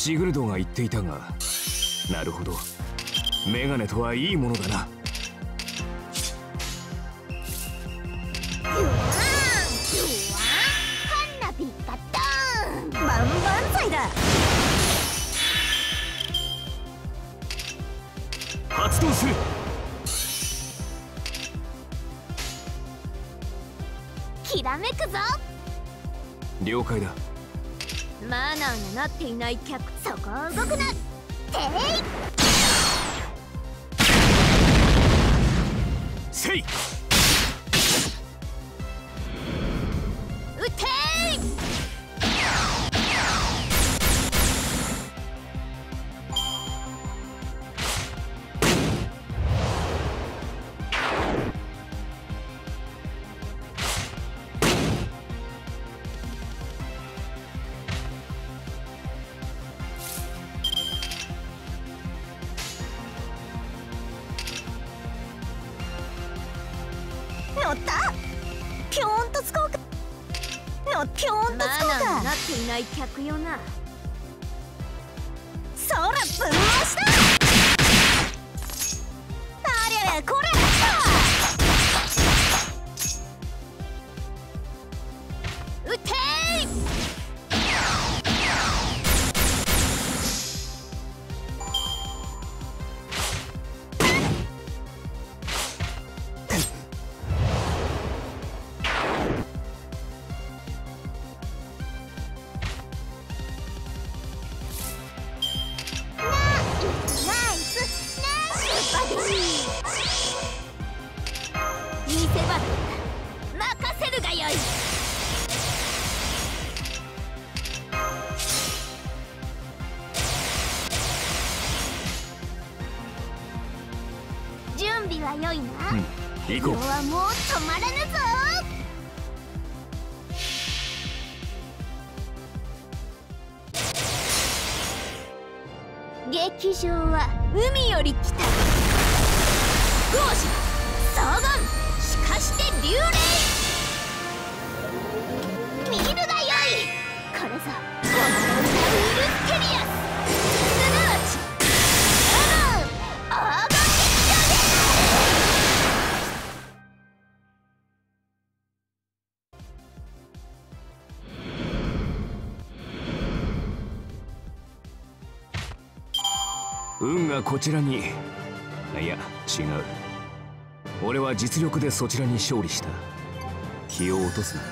シグルドが言っていたが、なるほど、メガネとはいいものだな。 万々歳だ。 発動する。 きらめくぞ。 了解だ。 マナーがなっていない客、そこを動くな。ていせい。 撃てい。乗った。ピョーンと使おうか。ピョーンと使おうか。マナーになっていない客よな。そらぶん回しだ。ありゃりゃこれ来た。撃てい。見せ場だ。任せるがよい。準備は良いな。 行こう。 今日はもう止まらぬぞ。劇場は海より来た。ゴージ双眼しかして流霊。見るがよい。これぞこのウルステリアス、すなわち黄金劇場です。 運がこちらに。いや違う、俺は実力でそちらに勝利した。気を落とすな。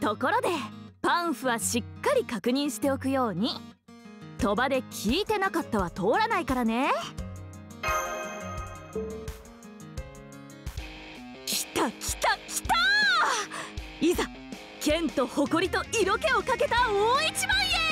ところでパンフはしっかり確認しておくように。賭場で聞いてなかったは通らないからね。来た来た来た。いざ剣と誇りと色気をかけた大一番へ。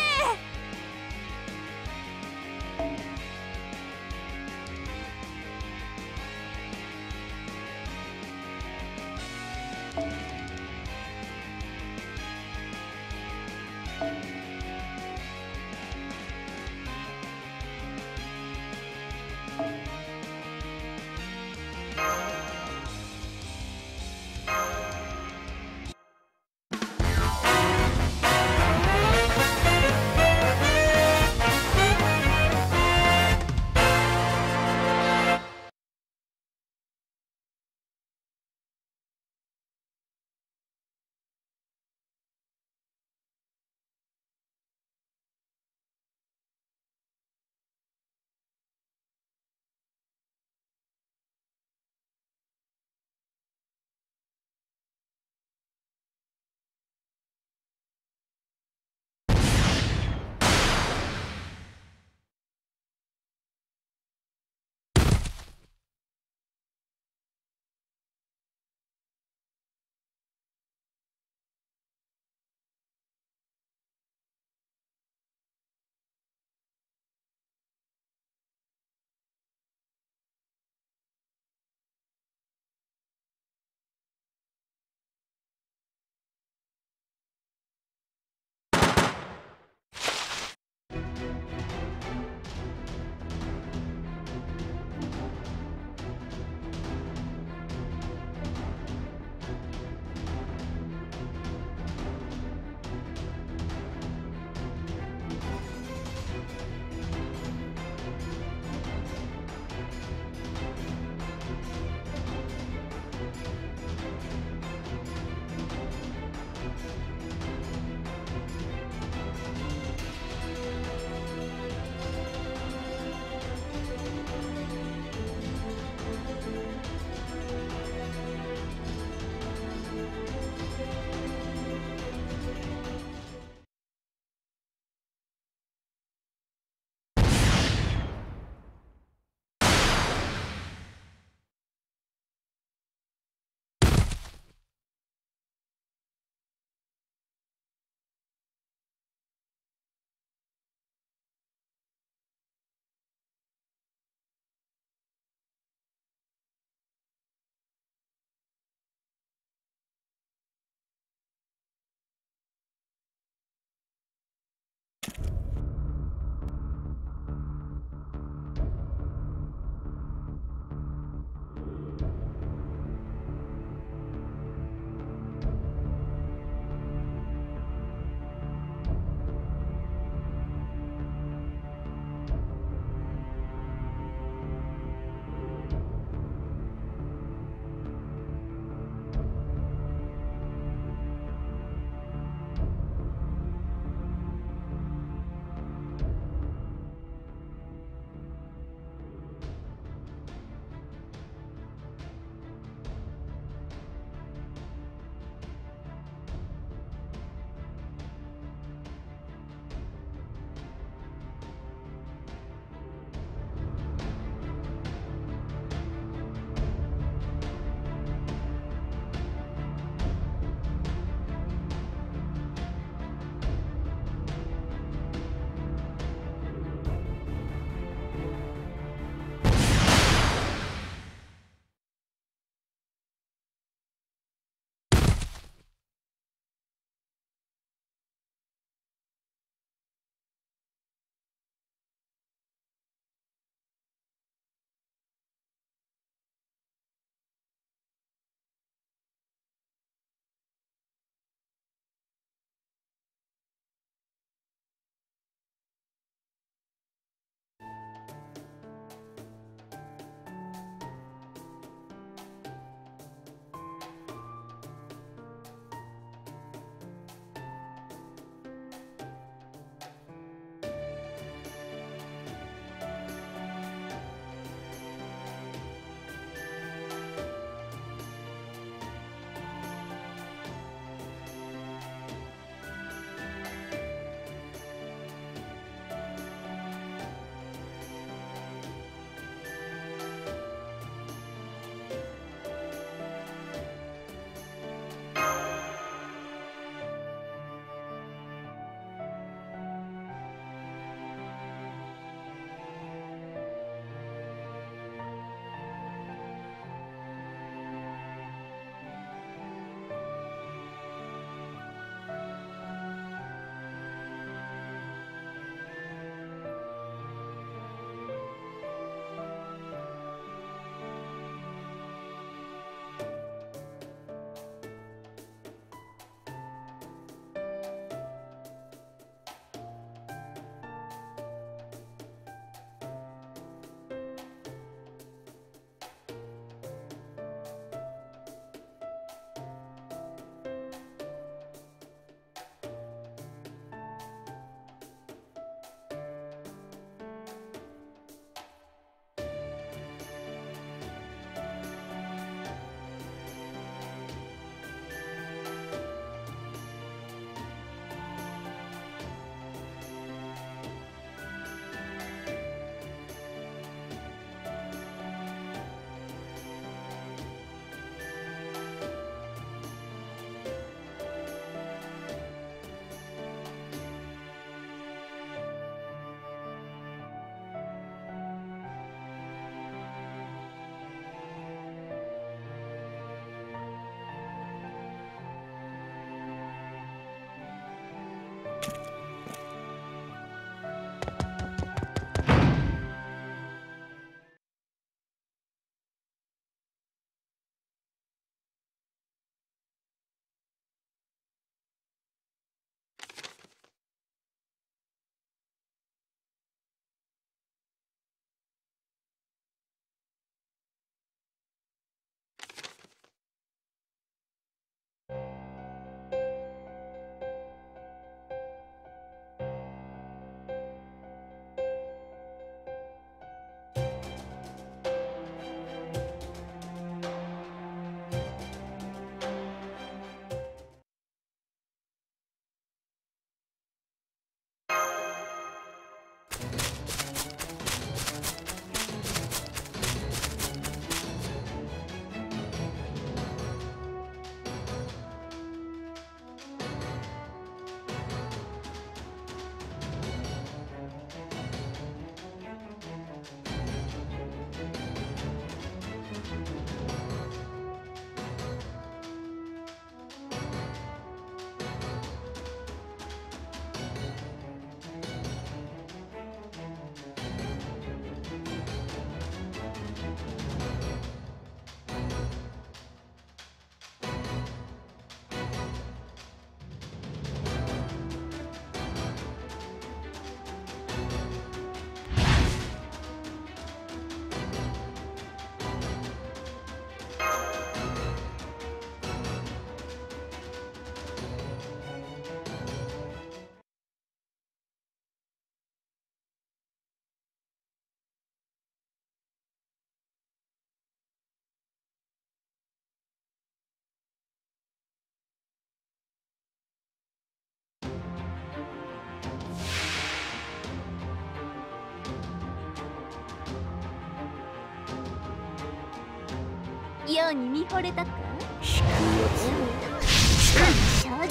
世に見惚れたか。 引くや正直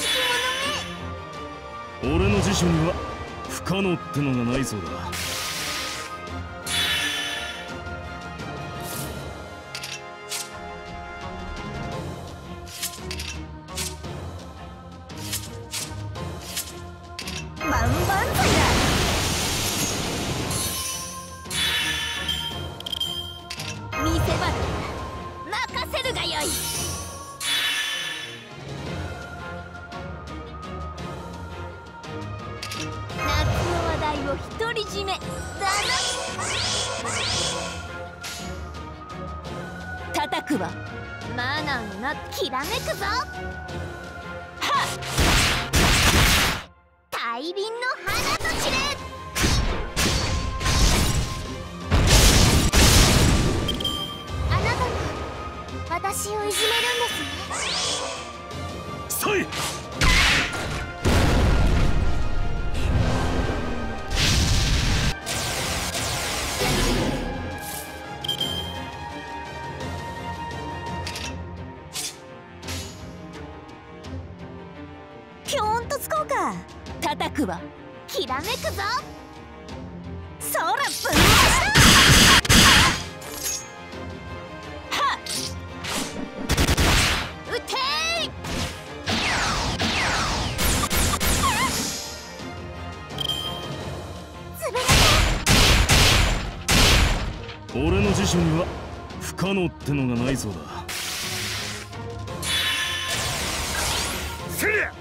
者め。 俺の辞書には不可能ってのがないそうだ。 万々歳だ。見せ場だ。任せるがよい。夏の話題を独り占めだな。叩くわ。マナーのなきらめくぞ。はっ。大輪の花と散れ。あなたが私をいじめるんですね。 そい。 ぴょんとつこうか。叩くわ。きらめくぞ。そらぶん回した。はっ。撃てー。つぶれた。 俺の辞書には不可能ってのがないそうだ。せりゃ。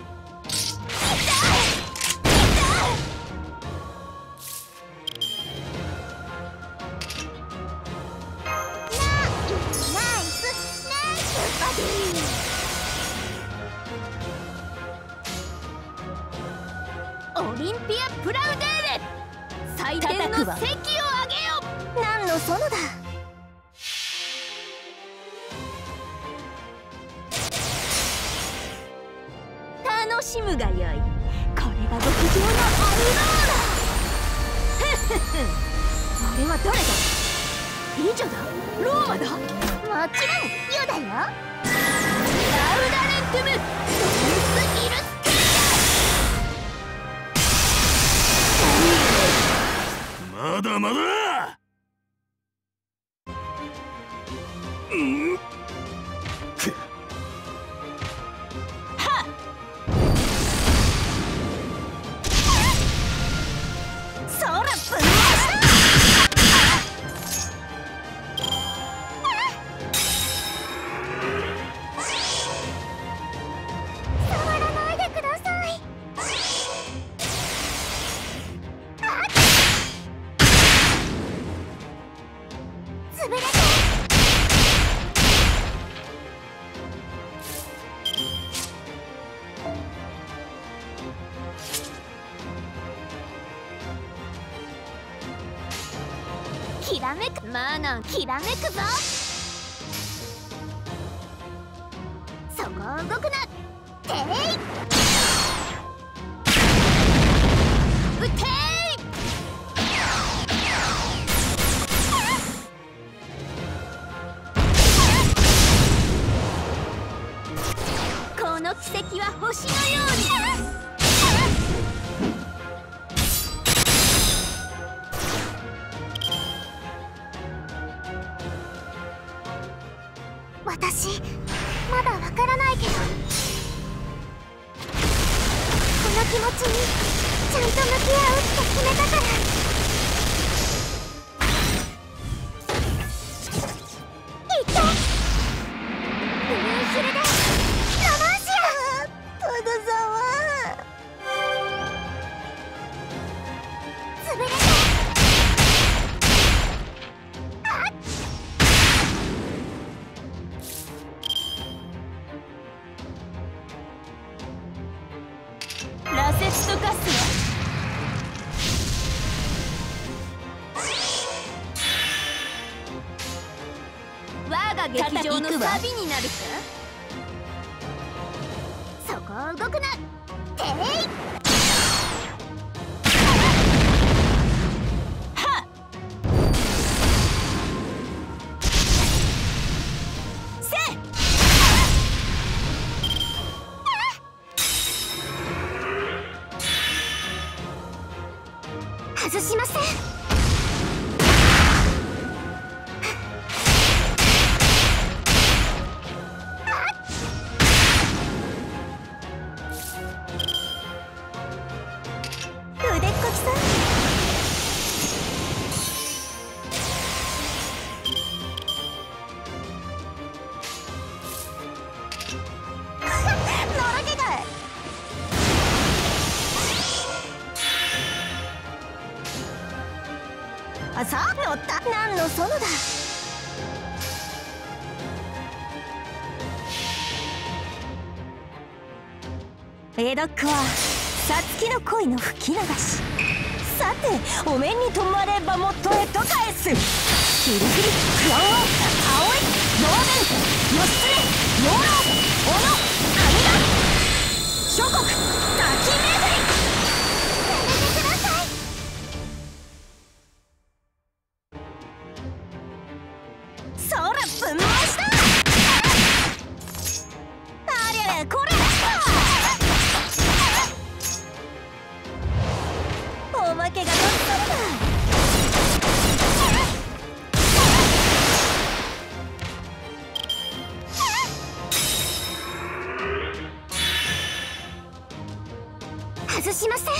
オリンピアプラウデーレ。祭典の席を上げよ。何の園だ。楽しむがよい。これが極上のアウローラ。俺は誰だ。美女だ。ローマだ。もちろん世だよ。ラウダレントゥムドンスイルステリア。 まだまだ。うんくはっ。そらぶん回した。触らないでください。潰れて。きらめく。マナーきらめくぞ。そこを動くな。てい。撃てい。この奇跡は星のように。私まだわからないけど、この気持ちにちゃんと向き合うって決めたから。いった。ブルーヒルでロマンシア。トドザワ潰れて。ラセチトカスは我が劇場のサビになるか。そこを動くな。てい。はっ。せ外しません。腕っこきさん。さあ乗った。何の園だ。江戸っ子はさつきの恋の吹き流し。さてお面に止まればもとへと返す。キリキリクワンワン葵ローベン義経養老小野阿弥陀諸国滝巡り。やめてください。そらぶん回した。ありゃこれおまけが乗っかるな。外しません。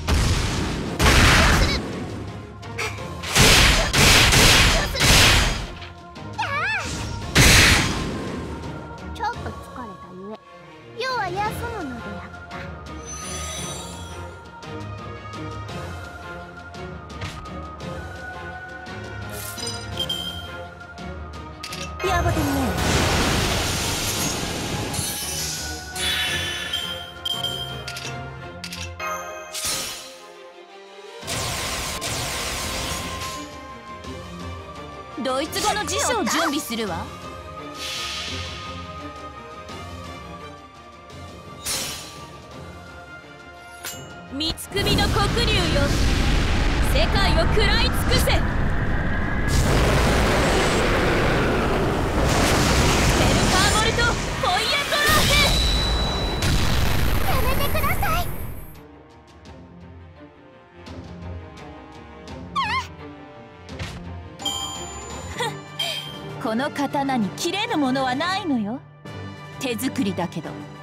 ちょっと疲れたゆえ要は休むのであった。やぼてみねドイツ語の辞書を準備するわ。三つ首の黒竜よ、世界を食らい尽くせ。ペルカーボルトポイエンドラーやめてください。 この刀に切れるものはないのよ。手作りだけど